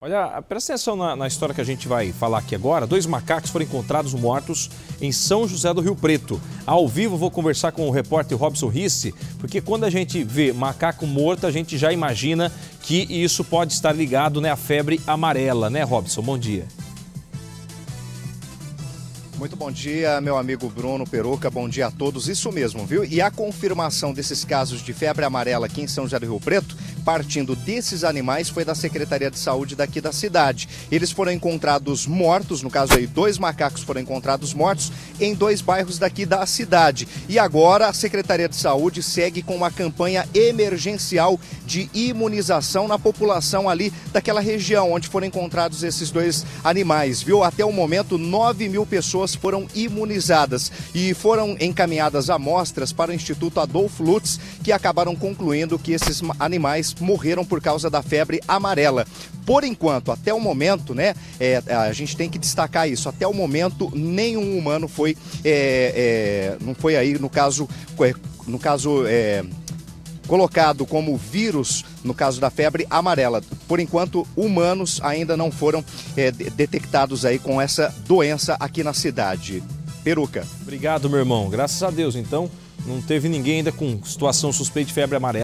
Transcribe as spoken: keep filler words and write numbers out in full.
Olha, presta atenção na, na história que a gente vai falar aqui agora. Dois macacos foram encontrados mortos em São José do Rio Preto. Ao vivo vou conversar com o repórter Robson Risse, porque quando a gente vê macaco morto, a gente já imagina que isso pode estar ligado, né, à febre amarela, né, Robson? Bom dia. Muito bom dia, meu amigo Bruno Peruca, bom dia a todos, isso mesmo, viu? E a confirmação desses casos de febre amarela aqui em São José do Rio Preto, partindo desses animais, foi da Secretaria de Saúde daqui da cidade. Eles foram encontrados mortos, no caso aí, dois macacos foram encontrados mortos em dois bairros daqui da cidade. E agora a Secretaria de Saúde segue com uma campanha emergencial de imunização na população ali daquela região onde foram encontrados esses dois animais, viu? Até o momento, nove mil pessoas foram imunizadas e foram encaminhadas amostras para o Instituto Adolfo Lutz, que acabaram concluindo que esses animais morreram por causa da febre amarela. Por enquanto, até o momento, né, é, a gente tem que destacar isso, até o momento nenhum humano foi, é, é, não foi aí, no caso, no caso é, colocado como vírus, no caso da febre amarela. Por enquanto, humanos ainda não foram é, detectados aí com essa doença aqui na cidade. Peruca. Obrigado, meu irmão. Graças a Deus, então, não teve ninguém ainda com situação suspeita de febre amarela.